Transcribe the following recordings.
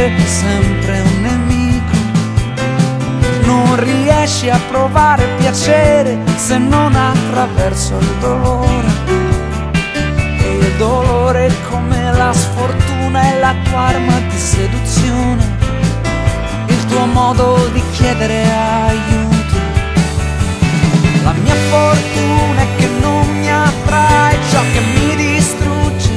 essere sempre un nemico. Non riesci a provare piacere se non attraverso il dolore. E il dolore è come la sfortuna è la tua arma di seduzione, il tuo modo di chiedere aiuto. La mia fortuna è che non mi attrae ciò che mi distrugge.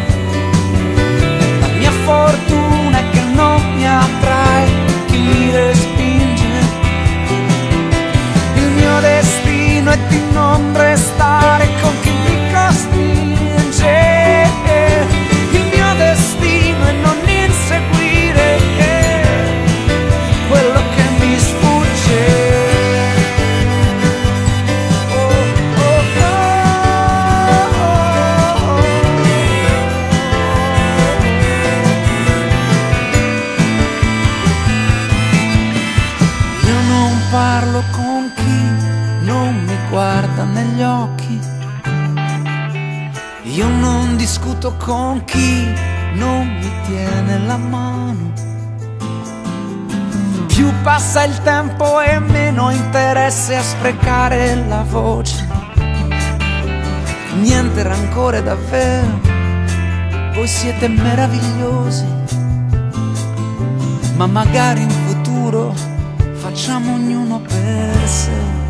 La mia fortuna è che non mi attrae chi mi respinge. Il mio destino è di non restare con chi mi costringe. Il mio destino è non inseguire quello che mi sfugge. Parlo con chi non mi guarda negli occhi. Io non discuto con chi non mi tiene la mano. Più passa il tempo e meno interesse a sprecare la voce. Niente rancore davvero, voi siete meravigliosi. Ma magari in futuro facciamo ognuno per sé.